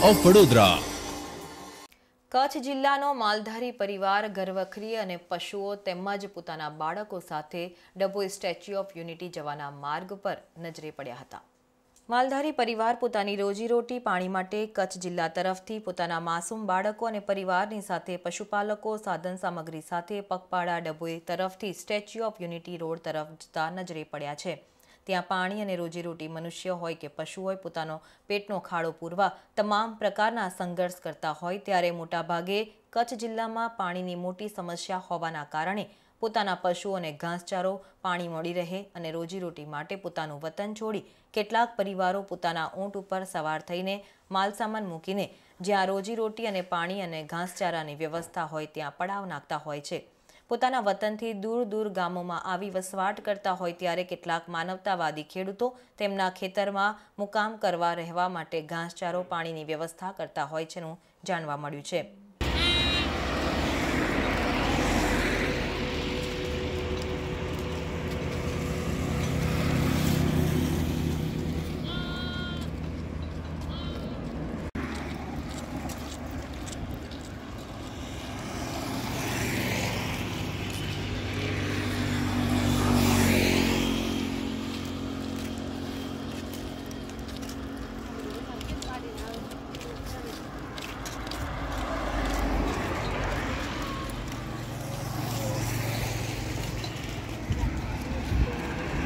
Of Vadodara. Kutch જિલ્લાનો માલધારી પરિવાર ઘરવખરી અને પશુઓ તેમજ પોતાના બાળકો સાથે ડભોઈ સ્ટેચ્યુ ઓફ યુનિટી જવાના માર્ગ પર નજરે પડ્યા હતા। માલધારી પરિવાર પોતાની રોજીરોટી પાણી માટે કચ્છ જિલ્લા તરફથી પોતાના માસૂમ બાળકો અને પરિવારની સાથે પશુપાલકો સાધન સામગ્રી સાથે પગપાળા ડભોઈ તરફથી સ્ટેચ્યુ ઓફ યુનિટી રોડ તરફ જતા નજરે પડ્યા છે। ત્યાં પાણી અને રોજીરોટી મનુષ્ય હોય કે પશુ હોય પોતાનો પેટનો ખાડો પૂરવા તમામ પ્રકારના સંઘર્ષ કરતા હોય ત્યારે મોટાભાગે કચ્છ જિલ્લામાં પાણીની મોટી સમસ્યા હોવાના કારણે પોતાના પશુઓને ઘાસચારો પાણી મળી રહે અને રોજીરોટી માટે પોતાનું વતન છોડી કેટલાક પરિવારો પોતાના ઊંટ ઉપર સવાર થઈને માલસામાન મૂકીને જ્યાં રોજીરોટી અને પાણી અને ઘાસચારાની વ્યવસ્થા હોય ત્યાં પડાવ નાખતા હોય છે। પોતાના વતનથી દૂર દૂર ગામોમાં આવી વસવાટ કરતા હોય ત્યારે કેટલાક માનવતાવાદી ખેડૂતો તેમના ખેતરમાં મુકામ કરવા રહેવા માટે ઘાસચારો પાણીની વ્યવસ્થા કરતા હોય છેનું જાણવા મળ્યું છે।